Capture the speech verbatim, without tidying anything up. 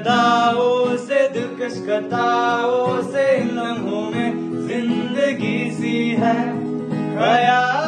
अदाओं से, दिलकश कताओं से इन लम्हों में जिंदगी सी है। ख्याल